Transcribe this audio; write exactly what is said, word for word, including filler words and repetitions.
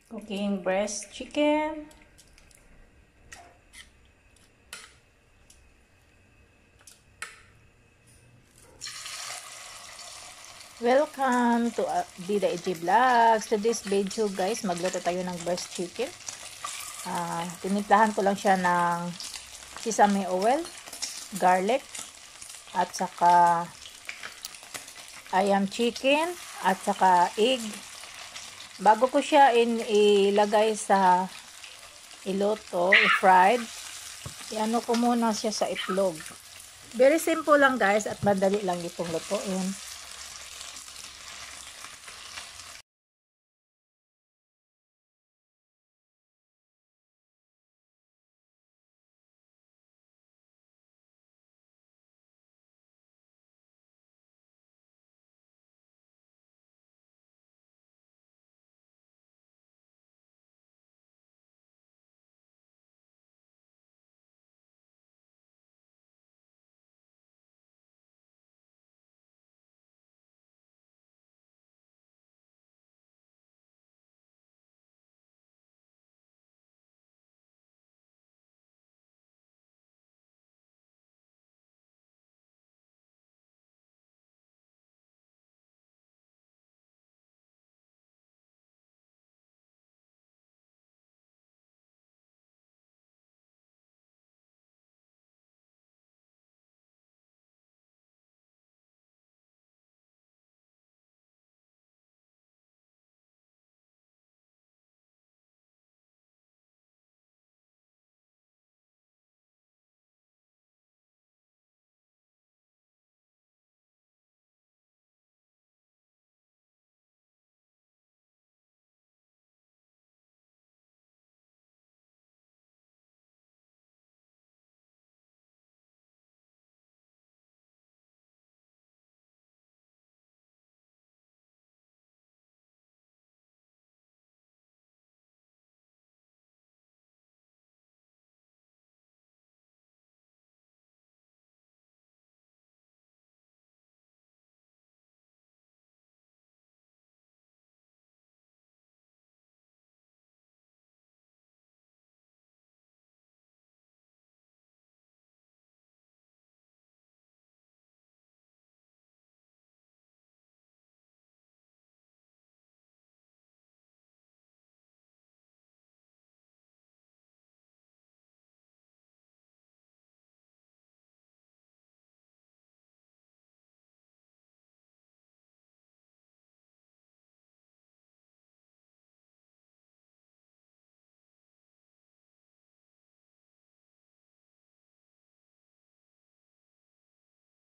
Cooking breast chicken. Welcome to uh, Dida E J Vlogs. To this video guys, magluto tayo ng breast chicken. Uh, tinimplahan ko lang siya ng sesame oil, garlic, at saka ayam chicken, at saka egg. Bago ko siya in, ilagay sa iluto, i-fried, i-ano ko muna siya sa itlog. Very simple lang guys at madali lang itong lutuin.